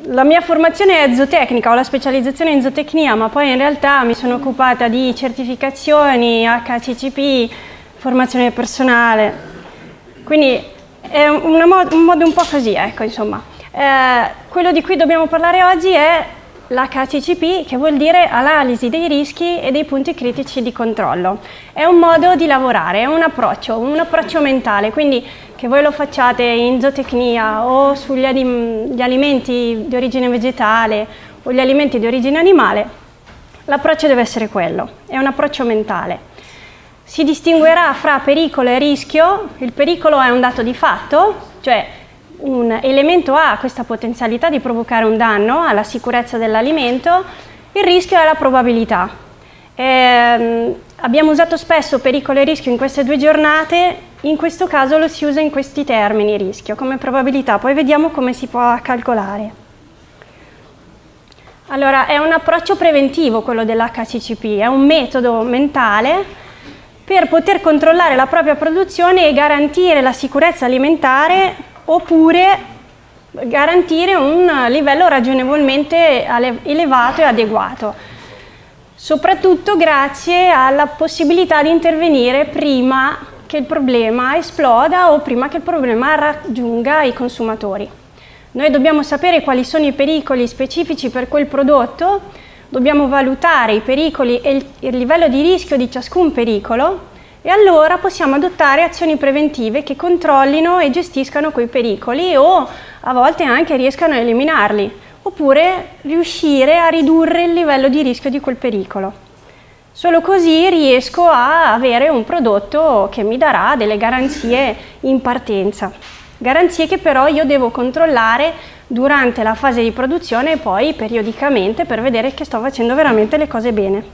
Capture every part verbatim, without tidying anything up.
la mia formazione è zootecnica, ho la specializzazione in zootecnia, ma poi in realtà mi sono occupata di certificazioni, H C C P, formazione personale, quindi è una mod un modo un po' così, ecco, insomma. Eh, quello di cui dobbiamo parlare oggi è l'H C C P, che vuol dire analisi dei rischi e dei punti critici di controllo. È un modo di lavorare, è un approccio, un approccio mentale, quindi che voi lo facciate in zootecnia o sugli gli alimenti di origine vegetale o gli alimenti di origine animale, l'approccio deve essere quello, è un approccio mentale. Si distinguerà fra pericolo e rischio. Il pericolo è un dato di fatto, cioè un elemento ha questa potenzialità di provocare un danno alla sicurezza dell'alimento, il rischio è la probabilità. Eh, abbiamo usato spesso pericolo e rischio in queste due giornate, in questo caso lo si usa in questi termini, rischio, come probabilità, poi vediamo come si può calcolare. Allora, è un approccio preventivo quello dell'H C C P, è un metodo mentale per poter controllare la propria produzione e garantire la sicurezza alimentare oppure garantire un livello ragionevolmente elevato e adeguato, soprattutto grazie alla possibilità di intervenire prima che il problema esploda o prima che il problema raggiunga i consumatori. Noi dobbiamo sapere quali sono i pericoli specifici per quel prodotto, dobbiamo valutare i pericoli e il, il livello di rischio di ciascun pericolo e allora possiamo adottare azioni preventive che controllino e gestiscano quei pericoli o a volte anche riescano a eliminarli, oppure riuscire a ridurre il livello di rischio di quel pericolo. Solo così riesco a avere un prodotto che mi darà delle garanzie in partenza. Garanzie che però io devo controllare durante la fase di produzione e poi periodicamente per vedere che sto facendo veramente le cose bene.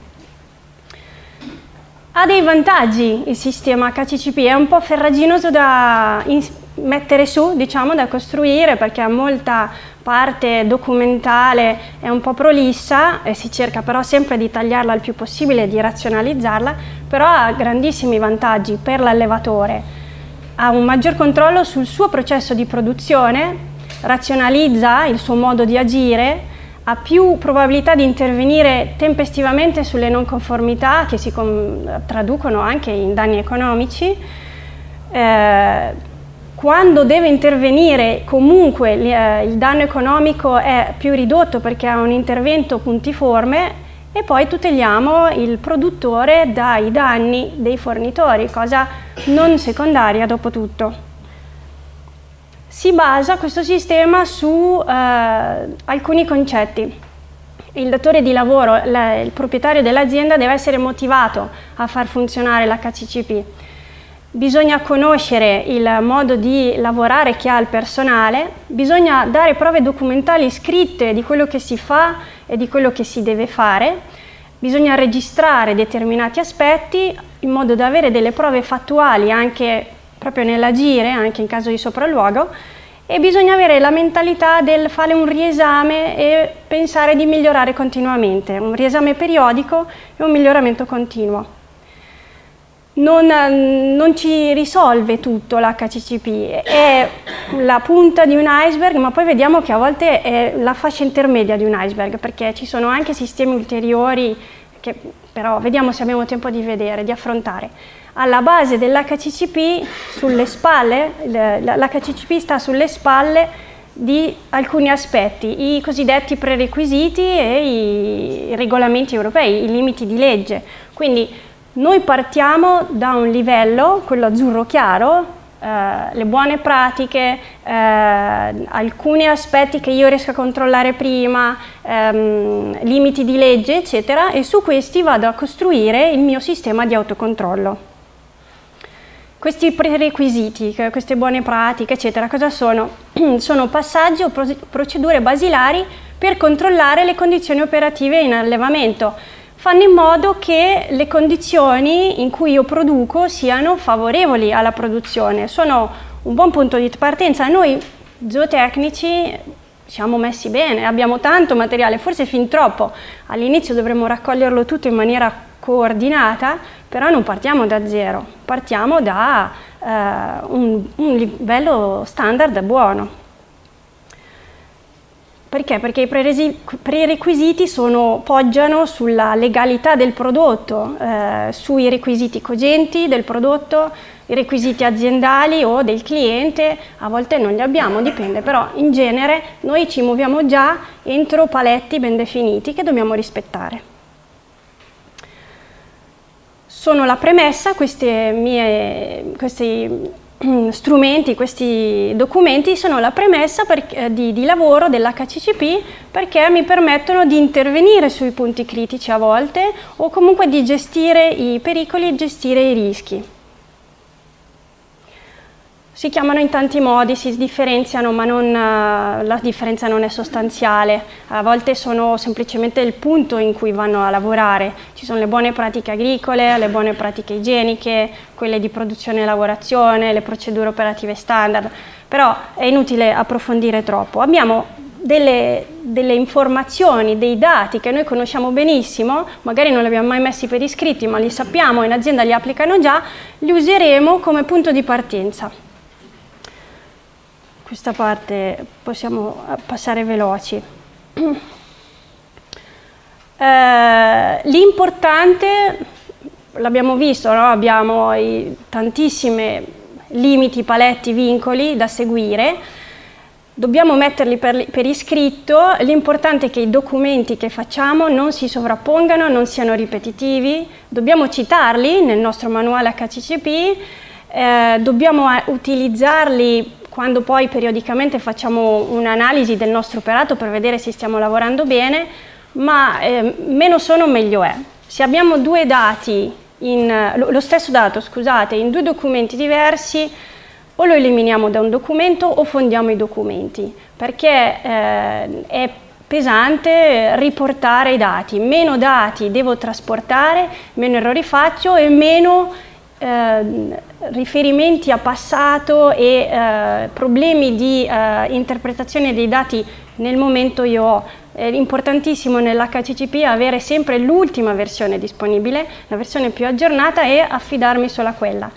Ha dei vantaggi il sistema H C C P, è un po' farraginoso da mettere su, diciamo, da costruire perché ha molta parte documentale, è un po' prolissa e si cerca però sempre di tagliarla il più possibile e di razionalizzarla, però ha grandissimi vantaggi per l'allevatore. Ha un maggior controllo sul suo processo di produzione, razionalizza il suo modo di agire, ha più probabilità di intervenire tempestivamente sulle non conformità che si traducono anche in danni economici. Eh, quando deve intervenire comunque eh, il danno economico è più ridotto perché ha un intervento puntiforme e poi tuteliamo il produttore dai danni dei fornitori, cosa non secondaria dopo tutto. Si basa questo sistema su eh, alcuni concetti. Il datore di lavoro, la, il proprietario dell'azienda deve essere motivato a far funzionare l'H C C P. Bisogna conoscere il modo di lavorare che ha il personale, bisogna dare prove documentali scritte di quello che si fa e di quello che si deve fare, bisogna registrare determinati aspetti in modo da avere delle prove fattuali anche proprio nell'agire, anche in caso di sopralluogo, e bisogna avere la mentalità del fare un riesame e pensare di migliorare continuamente, un riesame periodico e un miglioramento continuo. Non, non ci risolve tutto l'H C C P, è la punta di un iceberg, ma poi vediamo che a volte è la fascia intermedia di un iceberg, perché ci sono anche sistemi ulteriori che però vediamo se abbiamo tempo di vedere, di affrontare. Alla base dell'H C C P, sulle spalle, l'H C C P sta sulle spalle di alcuni aspetti, i cosiddetti prerequisiti e i regolamenti europei, i limiti di legge. Quindi noi partiamo da un livello, quello azzurro chiaro, eh, le buone pratiche, eh, alcuni aspetti che io riesco a controllare prima, ehm, limiti di legge, eccetera, e su questi vado a costruire il mio sistema di autocontrollo. Questi prerequisiti, queste buone pratiche, eccetera, cosa sono? Sono passaggi o procedure basilari per controllare le condizioni operative in allevamento. Fanno in modo che le condizioni in cui io produco siano favorevoli alla produzione, sono un buon punto di partenza. Noi zootecnici siamo messi bene, abbiamo tanto materiale, forse fin troppo, all'inizio dovremmo raccoglierlo tutto in maniera coordinata, però non partiamo da zero, partiamo da eh, un, un livello standard buono. Perché? Perché i prerequisiti sono, poggiano sulla legalità del prodotto, eh, sui requisiti cogenti del prodotto, i requisiti aziendali o del cliente, a volte non li abbiamo, dipende, però in genere noi ci muoviamo già entro paletti ben definiti che dobbiamo rispettare. Sono la premessa, queste mie, questi strumenti, questi documenti sono la premessa per, eh, di, di lavoro dell'H C C P, perché mi permettono di intervenire sui punti critici a volte o comunque di gestire i pericoli e gestire i rischi. Si chiamano in tanti modi, si differenziano, ma non, la differenza non è sostanziale. A volte sono semplicemente il punto in cui vanno a lavorare. Ci sono le buone pratiche agricole, le buone pratiche igieniche, quelle di produzione e lavorazione, le procedure operative standard, però è inutile approfondire troppo. Abbiamo delle, delle informazioni, dei dati che noi conosciamo benissimo, magari non li abbiamo mai messi per iscritti, ma li sappiamo, in azienda li applicano già, li useremo come punto di partenza. Questa parte possiamo passare veloci. Eh, l'importante, l'abbiamo visto, no? Abbiamo i, tantissimi limiti, paletti, vincoli da seguire, dobbiamo metterli per, per iscritto, l'importante è che i documenti che facciamo non si sovrappongano, non siano ripetitivi, dobbiamo citarli nel nostro manuale H C C P, eh, dobbiamo utilizzarli quando poi periodicamente facciamo un'analisi del nostro operato per vedere se stiamo lavorando bene, ma eh, meno sono meglio è. Se abbiamo due dati, in, lo stesso dato scusate, in due documenti diversi, o lo eliminiamo da un documento o fondiamo i documenti, perché eh, è pesante riportare i dati. Meno dati devo trasportare, meno errori faccio e meno Eh, riferimenti a passato e eh, problemi di eh, interpretazione dei dati nel momento io ho. È importantissimo nell'H C C P avere sempre l'ultima versione disponibile, la versione più aggiornata, e affidarmi solo a quella.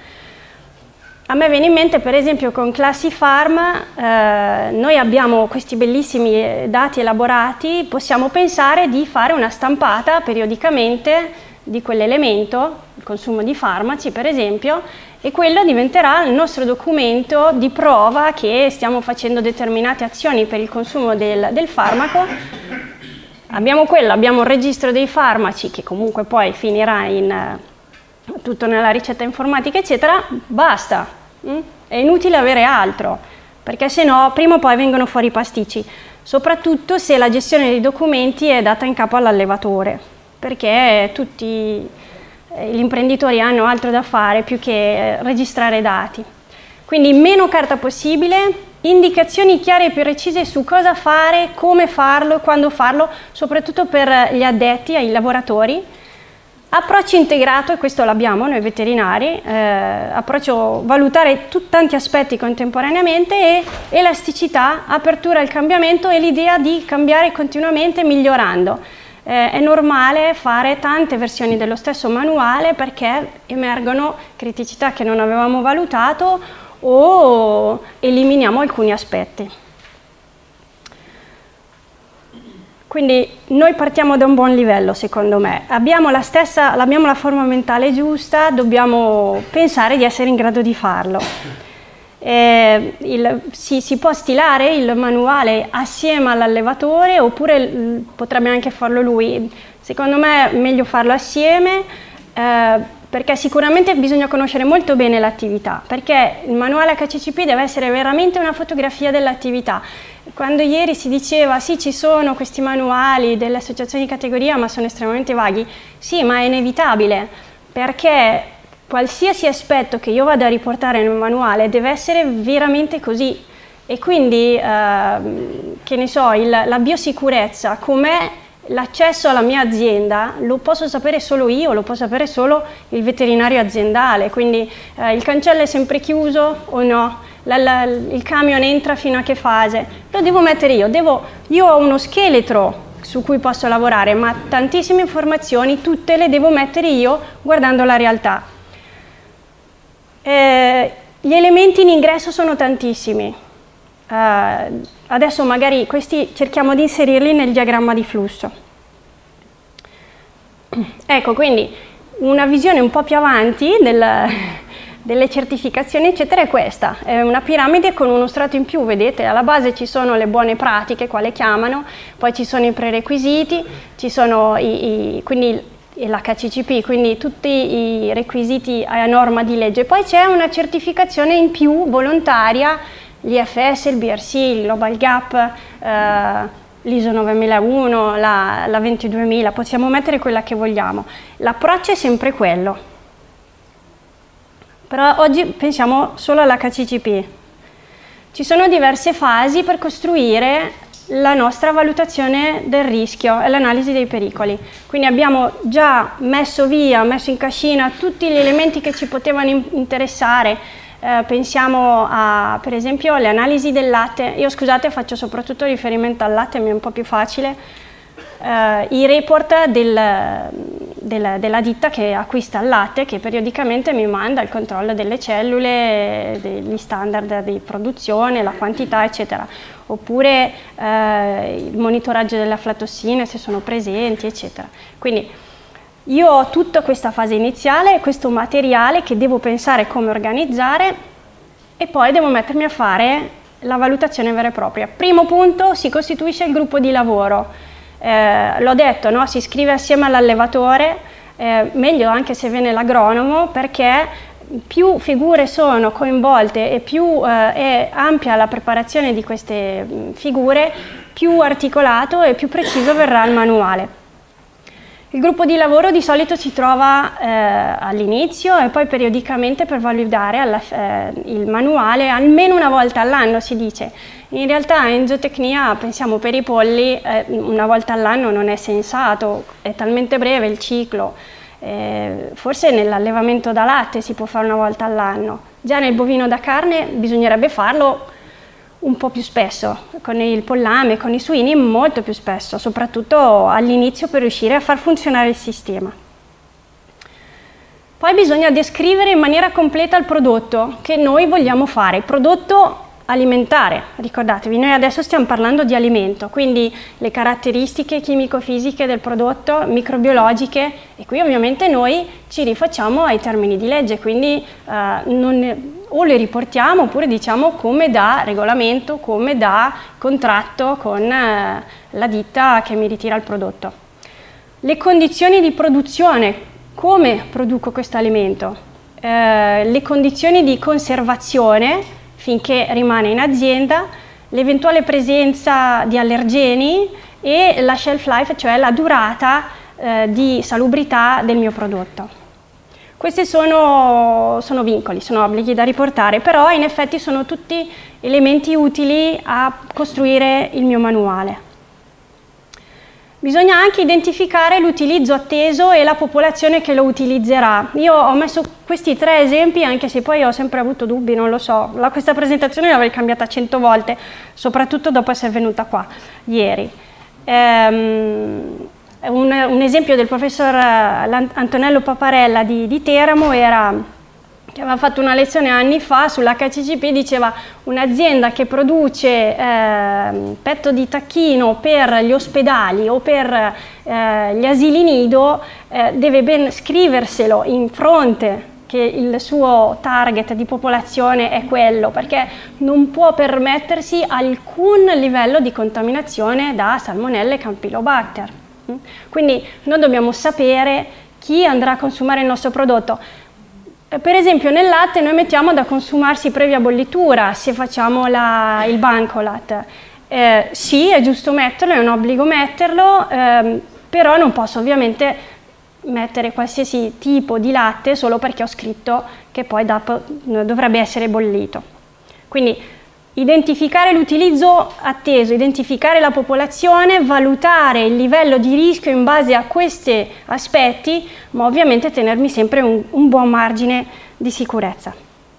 A me viene in mente per esempio con Classifarm, eh, noi abbiamo questi bellissimi dati elaborati, possiamo pensare di fare una stampata periodicamente di quell'elemento, il consumo di farmaci per esempio, e quello diventerà il nostro documento di prova che stiamo facendo determinate azioni per il consumo del, del farmaco. Abbiamo quello, abbiamo il registro dei farmaci che comunque poi finirà in uh, tutto nella ricetta informatica eccetera, basta, mm? È inutile avere altro, perché se no prima o poi vengono fuori i pasticci, soprattutto se la gestione dei documenti è data in capo all'allevatore, perché tutti gli imprenditori hanno altro da fare più che registrare dati. Quindi meno carta possibile, indicazioni chiare e precise su cosa fare, come farlo, quando farlo, soprattutto per gli addetti, ai lavoratori. Approccio integrato, e questo l'abbiamo noi veterinari, eh, approccio valutare tanti aspetti contemporaneamente, e elasticità, apertura al cambiamento e l'idea di cambiare continuamente migliorando. Eh, è normale fare tante versioni dello stesso manuale perché emergono criticità che non avevamo valutato o eliminiamo alcuni aspetti. Quindi noi partiamo da un buon livello secondo me, abbiamo la stessa, abbiamo la forma mentale giusta, dobbiamo pensare di essere in grado di farlo. Eh, il, si, si può stilare il manuale assieme all'allevatore oppure l, potrebbe anche farlo lui. Secondo me è meglio farlo assieme eh, perché sicuramente bisogna conoscere molto bene l'attività, perché il manuale H C C P deve essere veramente una fotografia dell'attività. Quando ieri si diceva sì, ci sono questi manuali delle associazioni di categoria ma sono estremamente vaghi, sì, ma è inevitabile, perché qualsiasi aspetto che io vada a riportare nel manuale deve essere veramente così, e quindi eh, che ne so, il, la biosicurezza, com'è l'accesso alla mia azienda, lo posso sapere solo io, lo può sapere solo il veterinario aziendale, quindi eh, il cancello è sempre chiuso o no, la, la, il camion entra fino a che fase, lo devo mettere io, devo, io ho uno scheletro su cui posso lavorare, ma tantissime informazioni tutte le devo mettere io guardando la realtà. Eh, gli elementi in ingresso sono tantissimi. Uh, adesso magari questi cerchiamo di inserirli nel diagramma di flusso. Ecco, quindi una visione un po' più avanti del, delle certificazioni eccetera è questa, è una piramide con uno strato in più, vedete, alla base ci sono le buone pratiche, qua le chiamano, poi ci sono i prerequisiti, ci sono i, i quindi l'H C C P, quindi tutti i requisiti a norma di legge, poi c'è una certificazione in più volontaria, l'I F S, il B R C, il Global Gap, eh, l'I S O novemilauno, la, la ventiduemila, possiamo mettere quella che vogliamo. L'approccio è sempre quello, però oggi pensiamo solo all'H C C P. Ci sono diverse fasi per costruire la nostra valutazione del rischio e l'analisi dei pericoli. Quindi abbiamo già messo via, messo in cascina tutti gli elementi che ci potevano interessare. Eh, pensiamo a, per esempio, alle analisi del latte. Io, scusate, faccio soprattutto riferimento al latte, mi è un po' più facile. Eh, I report del, del, della ditta che acquista il latte, che periodicamente mi manda il controllo delle cellule, degli standard di produzione, la quantità, eccetera. Oppure eh, il monitoraggio delle aflatossine, se sono presenti, eccetera. Quindi io ho tutta questa fase iniziale, questo materiale che devo pensare come organizzare e poi devo mettermi a fare la valutazione vera e propria. Primo punto, si costituisce il gruppo di lavoro. Eh, l'ho detto, no? Si iscrive assieme all'allevatore, eh, meglio anche se viene l'agronomo, perché più figure sono coinvolte e più eh, è ampia la preparazione di queste figure, più articolato e più preciso verrà il manuale. Il gruppo di lavoro di solito si trova eh, all'inizio e poi periodicamente per validare alla, eh, il manuale almeno una volta all'anno, si dice. In realtà in zootecnia, pensiamo per i polli, eh, una volta all'anno non è sensato, è talmente breve il ciclo. Eh, forse nell'allevamento da latte si può fare una volta all'anno, già nel bovino da carne bisognerebbe farlo un po' più spesso, con il pollame, con i suini molto più spesso, soprattutto all'inizio per riuscire a far funzionare il sistema. Poi bisogna descrivere in maniera completa il prodotto che noi vogliamo fare, il prodotto alimentare, ricordatevi, noi adesso stiamo parlando di alimento, quindi le caratteristiche chimico-fisiche del prodotto, microbiologiche, e qui ovviamente noi ci rifacciamo ai termini di legge, quindi eh, non, o le riportiamo oppure diciamo come da regolamento, come da contratto con eh, la ditta che mi ritira il prodotto. Le condizioni di produzione, come produco questo alimento, eh, le condizioni di conservazione finché rimane in azienda, l'eventuale presenza di allergeni e la shelf life, cioè la durata eh, di salubrità del mio prodotto. Questi sono, sono vincoli, sono obblighi da riportare, però in effetti sono tutti elementi utili a costruire il mio manuale. Bisogna anche identificare l'utilizzo atteso e la popolazione che lo utilizzerà. Io ho messo questi tre esempi, anche se poi ho sempre avuto dubbi, non lo so. La, questa presentazione l'avrei cambiata cento volte, soprattutto dopo essere venuta qua ieri. Ehm, un, un esempio del professor Antonello Paparella di, di Teramo era che aveva fatto una lezione anni fa sull'H C C P, diceva un'azienda che produce eh, petto di tacchino per gli ospedali o per eh, gli asili nido eh, deve ben scriverselo in fronte che il suo target di popolazione è quello, perché non può permettersi alcun livello di contaminazione da salmonelle e campylobacter. Quindi noi dobbiamo sapere chi andrà a consumare il nostro prodotto. Per esempio nel latte noi mettiamo da consumarsi previa bollitura se facciamo la, il bancolat. Eh, sì, è giusto metterlo, è un obbligo metterlo, ehm, però non posso ovviamente mettere qualsiasi tipo di latte solo perché ho scritto che poi dopo dovrebbe essere bollito. Quindi identificare l'utilizzo atteso, identificare la popolazione, valutare il livello di rischio in base a questi aspetti, ma ovviamente tenermi sempre un, un buon margine di sicurezza.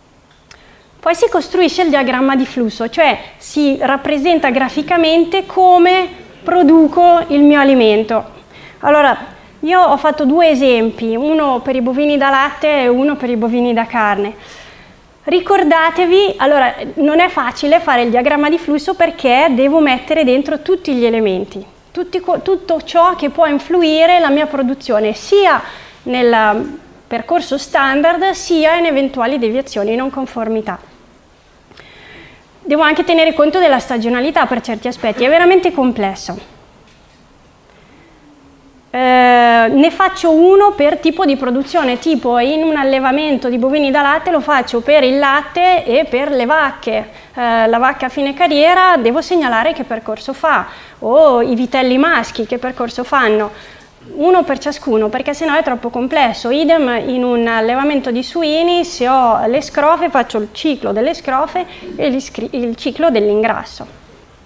Poi si costruisce il diagramma di flusso, cioè si rappresenta graficamente come produco il mio alimento. Allora, io ho fatto due esempi, uno per i bovini da latte e uno per i bovini da carne. Ricordatevi, allora non è facile fare il diagramma di flusso perché devo mettere dentro tutti gli elementi, tutti, tutto ciò che può influire la mia produzione, sia nel percorso standard sia in eventuali deviazioni e non conformità. Devo anche tenere conto della stagionalità per certi aspetti, è veramente complesso. Eh, ne faccio uno per tipo di produzione, tipo in un allevamento di bovini da latte lo faccio per il latte e per le vacche. Eh, la vacca a fine carriera devo segnalare che percorso fa, o i vitelli maschi che percorso fanno, uno per ciascuno, perché sennò è troppo complesso. Idem in un allevamento di suini, se ho le scrofe faccio il ciclo delle scrofe e il ciclo dell'ingrasso.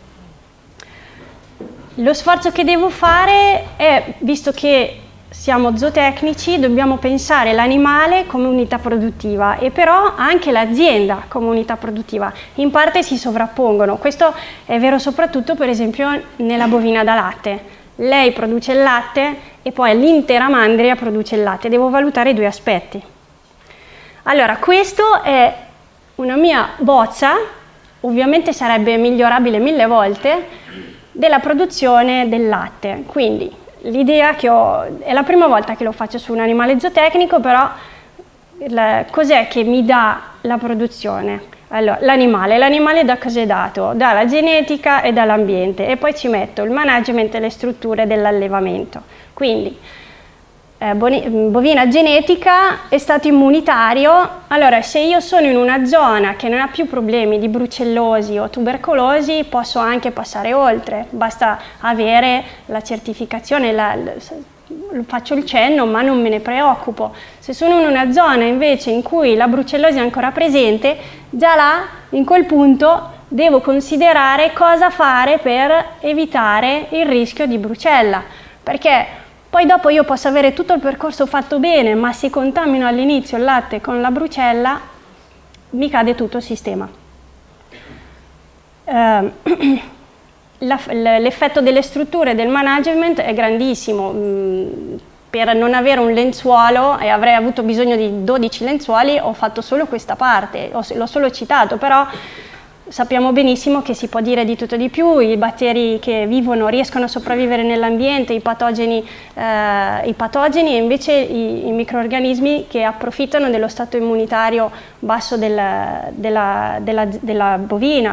Lo sforzo che devo fare è, visto che siamo zootecnici, dobbiamo pensare l'animale come unità produttiva e però anche l'azienda come unità produttiva. In parte si sovrappongono, questo è vero soprattutto per esempio nella bovina da latte. Lei produce il latte e poi l'intera mandria produce il latte, devo valutare i due aspetti. Allora, questo è una mia bozza, ovviamente sarebbe migliorabile mille volte, della produzione del latte. Quindi l'idea che ho, è la prima volta che lo faccio su un animale zootecnico, però cos'è che mi dà la produzione? Allora, l'animale, l'animale da cosa è dato? Dalla genetica e dall'ambiente, e poi ci metto il management e le strutture dell'allevamento. Quindi eh, bovina genetica e stato immunitario. Allora, se io sono in una zona che non ha più problemi di brucellosi o tubercolosi, posso anche passare oltre, basta avere la certificazione, la, la, faccio il cenno ma non me ne preoccupo. Se sono in una zona invece in cui la brucellosi è ancora presente, già là, in quel punto, devo considerare cosa fare per evitare il rischio di brucella, perché poi dopo io posso avere tutto il percorso fatto bene, ma se contamino all'inizio il latte con la brucella, mi cade tutto il sistema. Uh, L'effetto delle strutture del management è grandissimo. Per non avere un lenzuolo, e avrei avuto bisogno di dodici lenzuoli, ho fatto solo questa parte, l'ho solo citato, però sappiamo benissimo che si può dire di tutto di più. I batteri che vivono riescono a sopravvivere nell'ambiente, i patogeni, eh, i patogeni e invece i, i microrganismi che approfittano dello stato immunitario basso del, della, della, della bovina.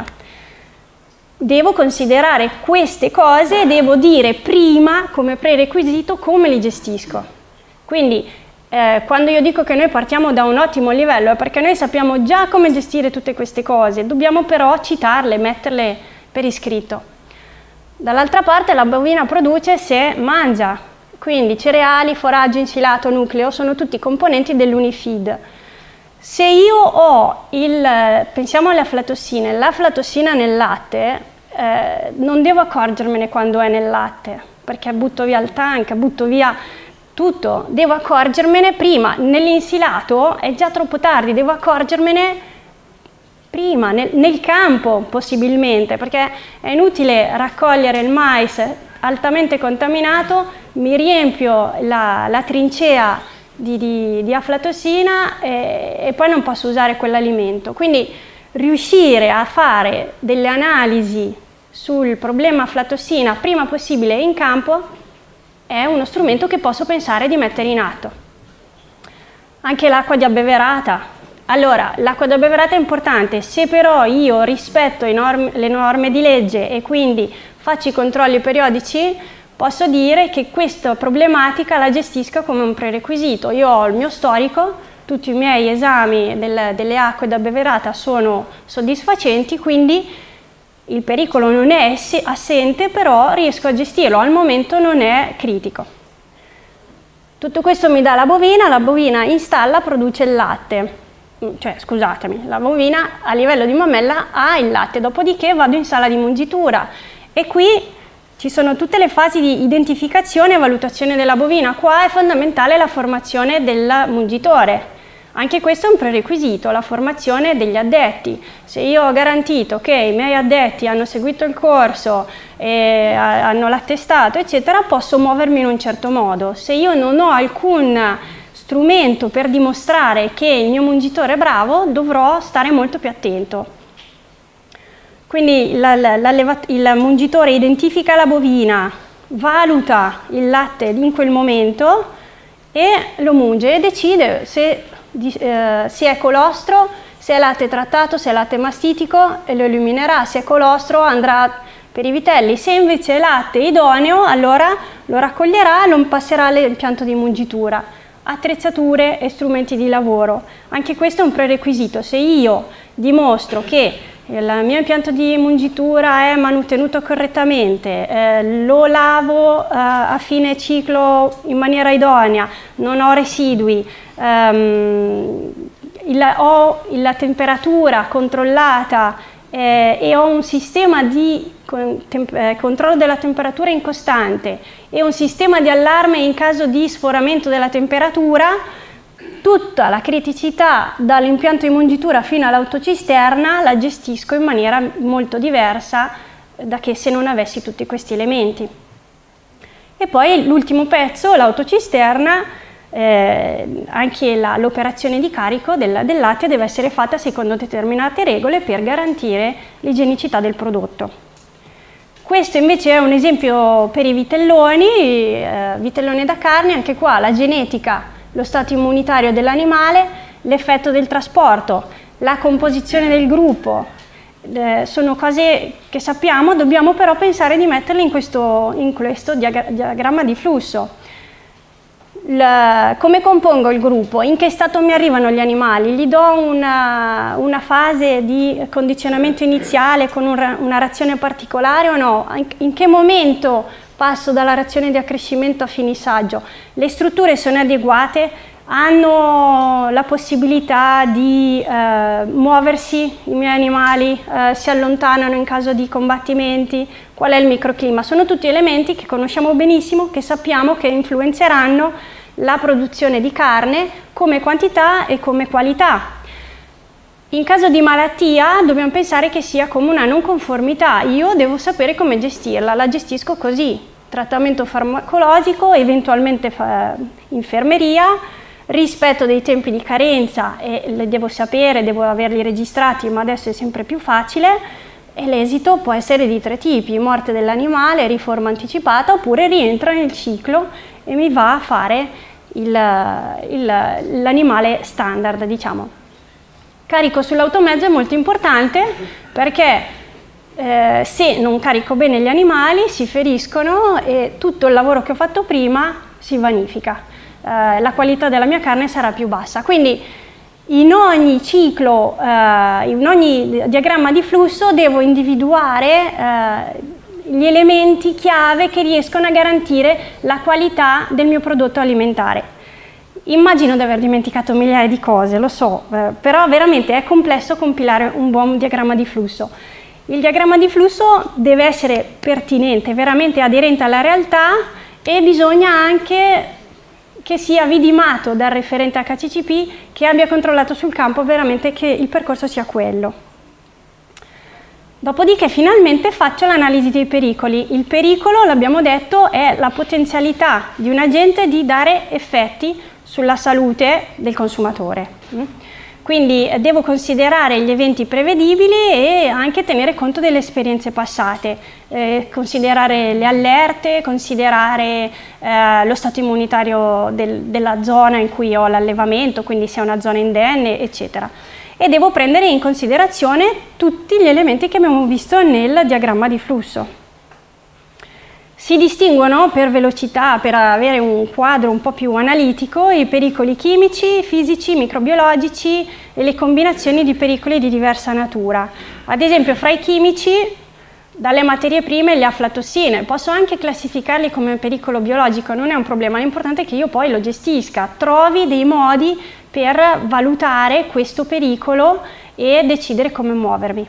Devo considerare queste cose e devo dire prima, come prerequisito, come li gestisco. Quindi eh, quando io dico che noi partiamo da un ottimo livello è perché noi sappiamo già come gestire tutte queste cose, dobbiamo però citarle, metterle per iscritto. Dall'altra parte la bovina produce se mangia, quindi cereali, foraggio, insilato, nucleo sono tutti componenti dell'unifeed. Se io ho il, pensiamo alle aflatossine, l'aflatossina nel latte, eh, non devo accorgermene quando è nel latte, perché butto via il tank, butto via tutto, devo accorgermene prima. Nell'insilato è già troppo tardi, devo accorgermene prima, nel, nel campo possibilmente, perché è inutile raccogliere il mais altamente contaminato, mi riempio la, la trincea Di, di, di aflatossina e, e poi non posso usare quell'alimento. Quindi riuscire a fare delle analisi sul problema aflatossina prima possibile in campo è uno strumento che posso pensare di mettere in atto. Anche l'acqua di abbeverata. Allora, l'acqua di abbeverata è importante, se però io rispetto norme, le norme di legge e quindi faccio i controlli periodici, posso dire che questa problematica la gestisco come un prerequisito. Io ho il mio storico, tutti i miei esami del, delle acque da abbeverata sono soddisfacenti, quindi il pericolo non è assente, però riesco a gestirlo, al momento non è critico. Tutto questo mi dà la bovina, la bovina installa, produce il latte, cioè scusatemi, la bovina a livello di mammella ha il latte, dopodiché vado in sala di mungitura e qui ci sono tutte le fasi di identificazione e valutazione della bovina. Qua è fondamentale la formazione del mungitore. Anche questo è un prerequisito, la formazione degli addetti. Se io ho garantito che i miei addetti hanno seguito il corso, e hanno l'attestato, eccetera, posso muovermi in un certo modo. Se io non ho alcun strumento per dimostrare che il mio mungitore è bravo, dovrò stare molto più attento. Quindi il mungitore identifica la bovina, valuta il latte in quel momento e lo munge e decide se, eh, se è colostro, se è latte trattato, se è latte mastitico e lo eliminerà, se è colostro andrà per i vitelli, se invece è latte idoneo allora lo raccoglierà e lo passerà all'impianto di mungitura. Attrezzature e strumenti di lavoro, anche questo è un prerequisito. Se io dimostro che il mio impianto di mungitura è manutenuto correttamente, eh, lo lavo eh, a fine ciclo in maniera idonea, non ho residui, ehm, il, ho la temperatura controllata eh, e ho un sistema di con, eh, controllo della temperatura in costante e un sistema di allarme in caso di sforamento della temperatura, tutta la criticità dall'impianto di mungitura fino all'autocisterna la gestisco in maniera molto diversa da che se non avessi tutti questi elementi. E poi l'ultimo pezzo, l'autocisterna, eh, anche l'operazione di carico del, del latte deve essere fatta secondo determinate regole per garantire l'igienicità del prodotto. Questo invece è un esempio per i vitelloni, eh, vitellone da carne, anche qua la genetica, lo stato immunitario dell'animale, l'effetto del trasporto, la composizione del gruppo, eh, sono cose che sappiamo, dobbiamo però pensare di metterle in questo, in questo diagra diagramma di flusso. La, come compongo il gruppo? In che stato mi arrivano gli animali? Gli do una, una fase di condizionamento iniziale con un, una razione particolare o no? In, in che momento passo dalla razione di accrescimento a finissaggio? Le strutture sono adeguate? Hanno la possibilità di eh, muoversi i miei animali? Eh, si allontanano in caso di combattimenti? Qual è il microclima? Sono tutti elementi che conosciamo benissimo, che sappiamo che influenzeranno la produzione di carne come quantità e come qualità. In caso di malattia dobbiamo pensare che sia come una non conformità, io devo sapere come gestirla, la gestisco così: trattamento farmacologico, eventualmente infermeria, rispetto dei tempi di carenza, e le devo sapere, devo averli registrati, ma adesso è sempre più facile, e l'esito può essere di tre tipi: morte dell'animale, riforma anticipata, oppure rientra nel ciclo e mi va a fare l'animale standard, diciamo. Carico sull'automezzo è molto importante perché eh, se non carico bene gli animali si feriscono e tutto il lavoro che ho fatto prima si vanifica, eh, la qualità della mia carne sarà più bassa. Quindi in ogni ciclo, eh, in ogni diagramma di flusso devo individuare eh, gli elementi chiave che riescono a garantire la qualità del mio prodotto alimentare. Immagino di aver dimenticato migliaia di cose, lo so, eh, però veramente è complesso compilare un buon diagramma di flusso. Il diagramma di flusso deve essere pertinente, veramente aderente alla realtà, e bisogna anche che sia vidimato dal referente H C C P, che abbia controllato sul campo veramente che il percorso sia quello. Dopodiché finalmente faccio l'analisi dei pericoli. Il pericolo, l'abbiamo detto, è la potenzialità di un agente di dare effetti sulla salute del consumatore. Quindi devo considerare gli eventi prevedibili e anche tenere conto delle esperienze passate, eh, considerare le allerte, considerare eh, lo stato immunitario del, della zona in cui ho l'allevamento, quindi se è una zona indenne, eccetera. E devo prendere in considerazione tutti gli elementi che abbiamo visto nel diagramma di flusso. Si distinguono per velocità, per avere un quadro un po' più analitico, i pericoli chimici, fisici, microbiologici e le combinazioni di pericoli di diversa natura. Ad esempio, fra i chimici, dalle materie prime, le aflatossine, posso anche classificarli come pericolo biologico, non è un problema, l'importante è che io poi lo gestisca, trovi dei modi per valutare questo pericolo e decidere come muovermi.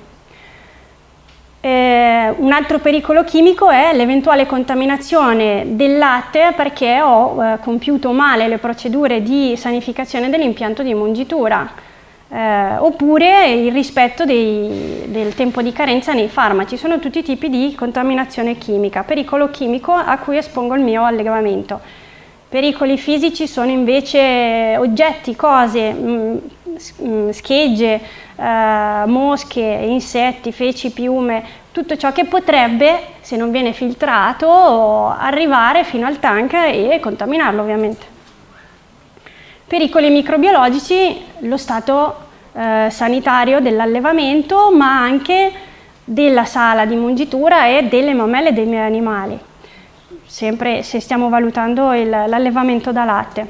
Eh, un altro pericolo chimico è l'eventuale contaminazione del latte perché ho eh, compiuto male le procedure di sanificazione dell'impianto di mungitura, eh, oppure il rispetto dei, del tempo di carenza nei farmaci. Sono tutti tipi di contaminazione chimica, pericolo chimico a cui espongo il mio allevamento. Pericoli fisici sono invece oggetti, cose, mh, schegge, eh, mosche, insetti, feci, piume, tutto ciò che potrebbe, se non viene filtrato, arrivare fino al tank e contaminarlo ovviamente. Pericoli microbiologici, lo stato eh, sanitario dell'allevamento, ma anche della sala di mungitura e delle mammelle dei miei animali, sempre se stiamo valutando l'allevamento da latte.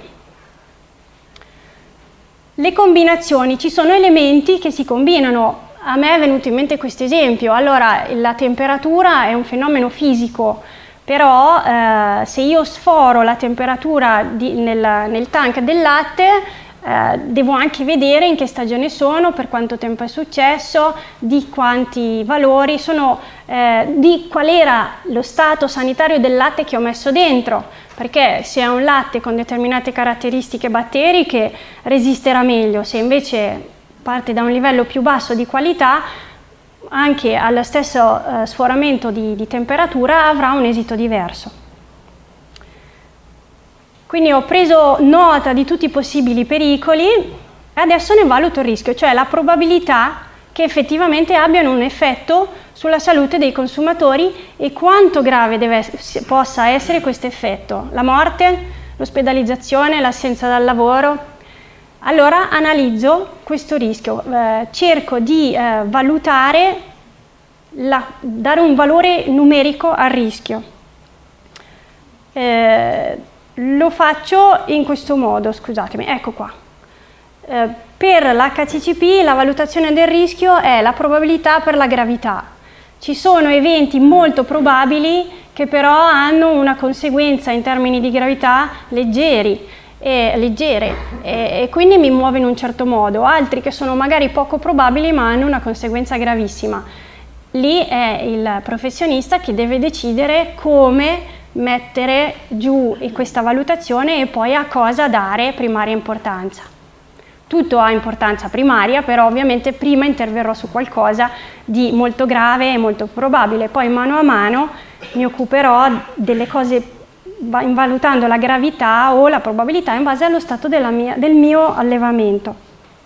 Le combinazioni, ci sono elementi che si combinano. A me è venuto in mente questo esempio. Allora, la temperatura è un fenomeno fisico, però eh, se io sforo la temperatura di, nel, nel tank del latte, eh, devo anche vedere in che stagione sono, per quanto tempo è successo, di quanti valori sono, eh, di qual era lo stato sanitario del latte che ho messo dentro, perché se è un latte con determinate caratteristiche batteriche resisterà meglio, se invece parte da un livello più basso di qualità, anche allo stesso eh, sforamento di, di temperatura avrà un esito diverso. Quindi ho preso nota di tutti i possibili pericoli e adesso ne valuto il rischio, cioè la probabilità che effettivamente abbiano un effetto sulla salute dei consumatori e quanto grave deve, possa essere questo effetto. La morte, l'ospedalizzazione, l'assenza dal lavoro. Allora analizzo questo rischio, eh, cerco di eh, valutare, la, dare un valore numerico al rischio. Eh, lo faccio in questo modo, scusatemi, ecco qua. Eh, per l'H C C P la valutazione del rischio è la probabilità per la gravità. Ci sono eventi molto probabili che però hanno una conseguenza in termini di gravità leggeri. E leggere e, e quindi mi muovo in un certo modo, altri che sono magari poco probabili ma hanno una conseguenza gravissima. Lì è il professionista che deve decidere come mettere giù questa valutazione e poi a cosa dare primaria importanza. Tutto ha importanza primaria, però ovviamente prima interverrò su qualcosa di molto grave e molto probabile, poi mano a mano mi occuperò delle cose valutando la gravità o la probabilità in base allo stato della mia, del mio allevamento.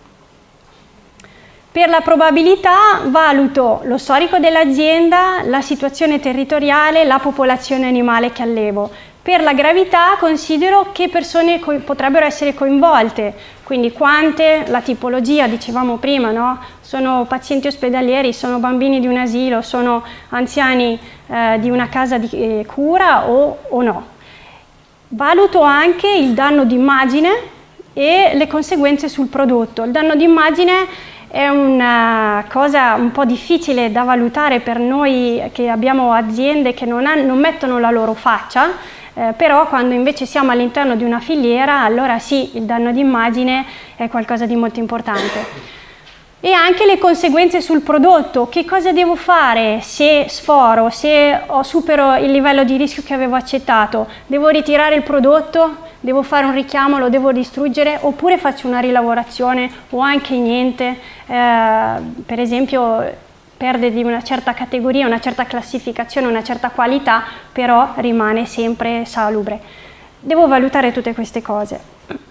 Per la probabilità valuto lo storico dell'azienda, la situazione territoriale, la popolazione animale che allevo. Per la gravità considero che persone potrebbero essere coinvolte, quindi quante, la tipologia, dicevamo prima, no? Sono pazienti ospedalieri, sono bambini di un asilo, sono anziani eh, di una casa di eh, cura o, o no. Valuto anche il danno d'immagine e le conseguenze sul prodotto. Il danno d'immagine è una cosa un po' difficile da valutare per noi che abbiamo aziende che non, hanno, non mettono la loro faccia, eh, però quando invece siamo all'interno di una filiera, allora sì, il danno d'immagine è qualcosa di molto importante. E anche le conseguenze sul prodotto, che cosa devo fare se sforo, se ho, supero il livello di rischio che avevo accettato, devo ritirare il prodotto, devo fare un richiamo, lo devo distruggere oppure faccio una rilavorazione o anche niente, eh, per esempio perde di una certa categoria, una certa classificazione, una certa qualità, però rimane sempre salubre. Devo valutare tutte queste cose.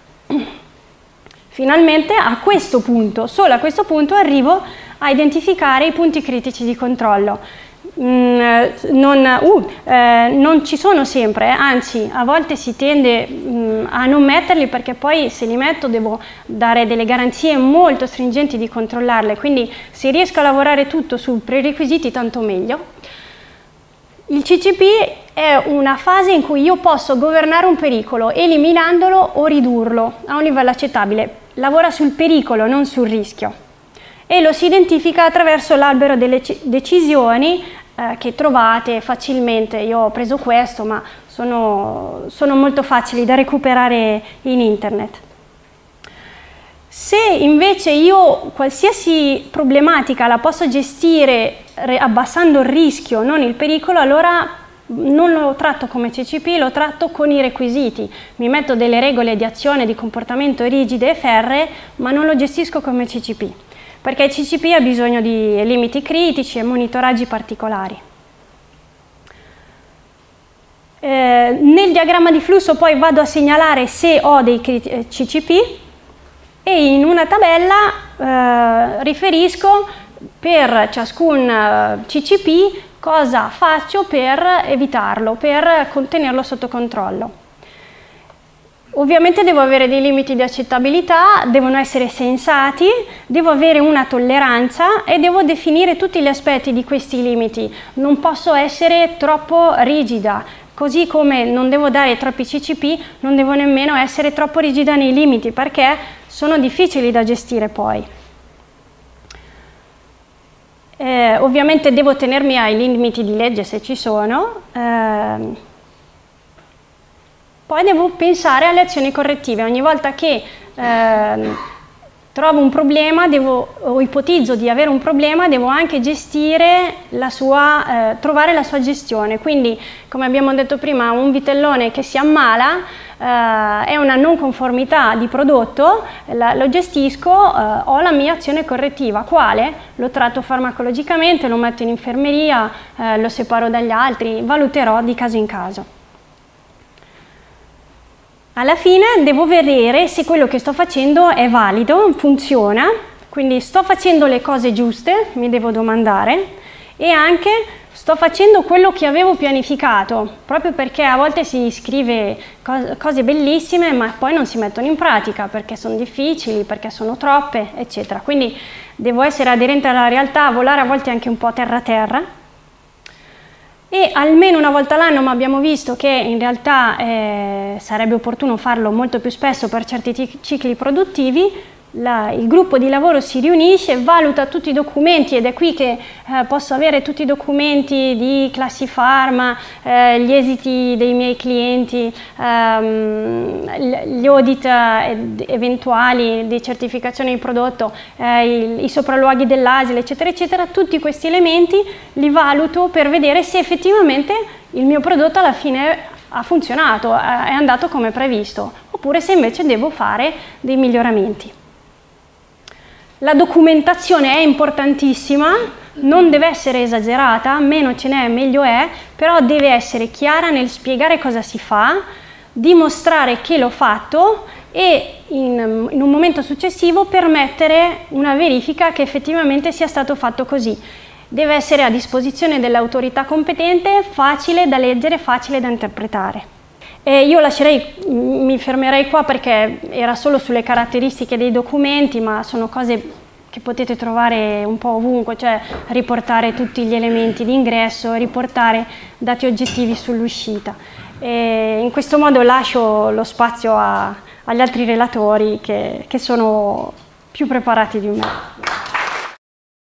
Finalmente a questo punto, solo a questo punto, arrivo a identificare i punti critici di controllo. Mm, non, uh, eh, non ci sono sempre, eh, anzi a volte si tende mm, a non metterli perché poi se li metto devo dare delle garanzie molto stringenti di controllarle, quindi se riesco a lavorare tutto su prerequisiti tanto meglio. Il C C P è una fase in cui io posso governare un pericolo eliminandolo o ridurlo a un livello accettabile. Lavora sul pericolo, non sul rischio, e lo si identifica attraverso l'albero delle decisioni eh, che trovate facilmente. Io ho preso questo, ma sono, sono molto facili da recuperare in internet. Se invece io qualsiasi problematica la posso gestire abbassando il rischio, non il pericolo, allora non lo tratto come C C P, lo tratto con i requisiti. Mi metto delle regole di azione, di comportamento rigide e ferree, ma non lo gestisco come C C P, perché il C C P ha bisogno di limiti critici e monitoraggi particolari. Eh, nel diagramma di flusso poi vado a segnalare se ho dei C C P e in una tabella eh, riferisco per ciascun C C P cosa faccio per evitarlo, per tenerlo sotto controllo. Ovviamente devo avere dei limiti di accettabilità, devono essere sensati, devo avere una tolleranza e devo definire tutti gli aspetti di questi limiti. Non posso essere troppo rigida, così come non devo dare troppi C C P, non devo nemmeno essere troppo rigida nei limiti perché sono difficili da gestire poi. Eh, ovviamente devo tenermi ai limiti di legge se ci sono. Eh, Poi devo pensare alle azioni correttive. Ogni volta che eh, trovo un problema devo, o ipotizzo di avere un problema, devo anche gestire la sua, eh, trovare la sua gestione. Quindi, come abbiamo detto prima, un vitellone che si ammala eh, è una non conformità di prodotto, la, lo gestisco, eh, ho la mia azione correttiva. Quale? Lo tratto farmacologicamente, lo metto in infermeria, eh, lo separo dagli altri, valuterò di caso in caso. Alla fine devo vedere se quello che sto facendo è valido, funziona, quindi sto facendo le cose giuste, mi devo domandare, e anche sto facendo quello che avevo pianificato, proprio perché a volte si scrive cose bellissime ma poi non si mettono in pratica perché sono difficili, perché sono troppe, eccetera. Quindi devo essere aderente alla realtà, volare a volte anche un po' terra-terra. E almeno una volta all'anno, ma abbiamo visto che in realtà eh, sarebbe opportuno farlo molto più spesso per certi cicli produttivi, la, il gruppo di lavoro si riunisce, valuta tutti i documenti ed è qui che eh, posso avere tutti i documenti di Classi Pharma, eh, gli esiti dei miei clienti, ehm, gli audit eh, eventuali di certificazione di prodotto, eh, i, i sopralluoghi dell'A S L, eccetera, eccetera. Tutti questi elementi li valuto per vedere se effettivamente il mio prodotto alla fine ha funzionato, è andato come previsto, oppure se invece devo fare dei miglioramenti. La documentazione è importantissima, non deve essere esagerata, meno ce n'è meglio è, però deve essere chiara nel spiegare cosa si fa, dimostrare che l'ho fatto e in, in un momento successivo permettere una verifica che effettivamente sia stato fatto così. Deve essere a disposizione dell'autorità competente, facile da leggere, facile da interpretare. E io lascerei, mi fermerei qua perché era solo sulle caratteristiche dei documenti, ma sono cose che potete trovare un po' ovunque, cioè riportare tutti gli elementi di ingresso, riportare dati oggettivi sull'uscita. In questo modo lascio lo spazio a, agli altri relatori che, che sono più preparati di me.